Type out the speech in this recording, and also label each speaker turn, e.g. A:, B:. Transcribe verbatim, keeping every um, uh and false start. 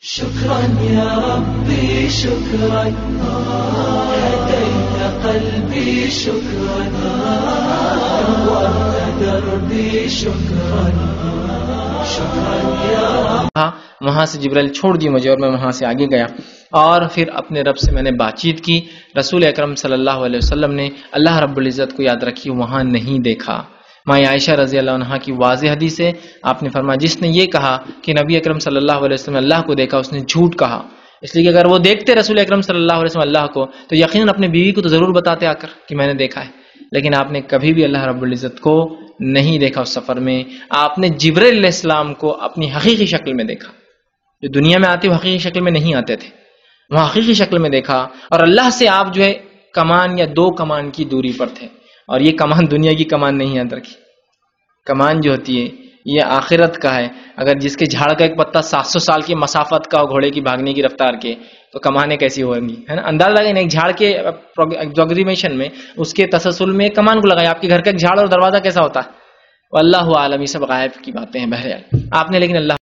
A: شكرا يا ربي شكرا هديت قلبي شكرا نورت دربي شكرا شكرا يا رب.
B: وہاں سے جبرائیل چھوڑ دی مجھے اور میں وہاں سے آگے گیا اور پھر اپنے رب سے میں نے بات چیت کی. رسول اکرم صلی اللہ علیہ وسلم نے اللہ رب العزت کو یاد رکھی وہاں نہیں دیکھا. ماں عائشہ رضی اللہ عنہا کی واضح حدیث ہے، آپ نے فرمایا جس نے یہ کہا کہ نبی اکرم صلی اللہ علیہ وسلم نے اللہ کو دیکھا اس نے جھوٹ کہا. اس لیے کہ اگر وہ دیکھتے رسول اکرم صلی اللہ علیہ وسلم اللہ کو تو یقیناً اپنے بیوی کو تو ضرور بتاتے آ کر کہ میں نے دیکھا ہے، لیکن آپ نے کبھی بھی اللہ رب العزت کو نہیں دیکھا. اس سفر میں آپ نے جبرائیل علیہ السلام کو اپنی حقیقی شکل میں دیکھا. جو دنیا میں آتے وہ حقیقی شکل میں نہیں آتے تھے، وہ حقیقی شکل میں دیکھا. اور اللہ سے آپ جو ہے کمان یا دو کمان کی دوری پر تھے، اور یہ کمان دنیا کی کمان نہیں یاد رکھی. کمان جو ہوتی ہے یہ آخرت کا ہے. اگر جس کے جھاڑ کا ایک پتا سات سو سال کی مسافت کا گھوڑے کی بھاگنے کی رفتار کے تو کمانیں کیسی ہوں گی، ہے نا. اندازہ لگائیں ایک جھاڑ کے ایگزیکیوشن میں اس کے تسلسل میں کمان کو لگائیں. آپ کے گھر کا ایک جھاڑ اور دروازہ کیسا ہوتا ہے، واللہ عالم، یہ سب غائب کی باتیں ہیں. بہرحال آپ نے لیکن اللہ